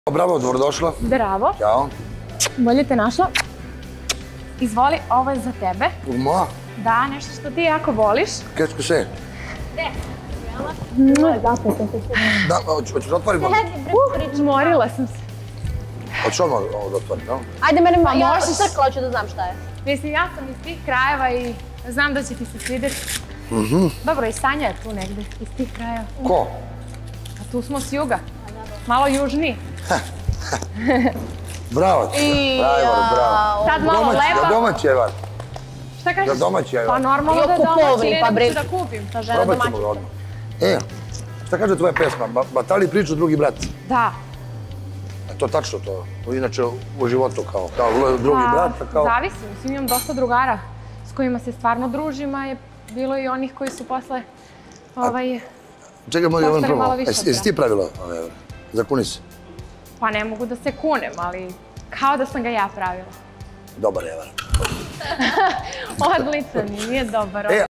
Bravo, dobrodošla. Bravo. Ćao. Bolje te našla. Izvoli, ovo je za tebe. Moja? Da, nešto što ti jako voliš. Qu'est-ce que c'est? Da, hoćeš da otvorim? Umorila sam se. Hoćeš odmah ovo da otvorim, da? Ajde, mene ja možeš. crkla, hoću da znam šta je. Mislim, ja sam iz tih krajeva i znam da će ti se svidjeti. Dobro, i Sanja je tu negdje, iz tih krajeva. Ko? A tu smo s juga. Malo južniji. Bravo ti. Bravo. Sad malo lepa. Domaći je var. Šta kažeš? Za domaći je Pa var. normalno da je domaći, ne ću da kupim. Ta žena Probat ćemo domaćica. ga odmah. Šta kaže tvoja pesma? Batali priču drugi brat. Da. A to tačno to? Inače u životu kao drugi brat, kao... Zavisi, mislim, imam dosta drugara s kojima se stvarno družim, a je bilo i onih koji su posle Čekaj, mogu jedan postali malo prvo. više od Jesi ti pravila ove evre? Zakuni se. Pa ne mogu da se kunem, ali kao da sam ga ja pravila. Dobar je evre. Odličan je, nije dobar.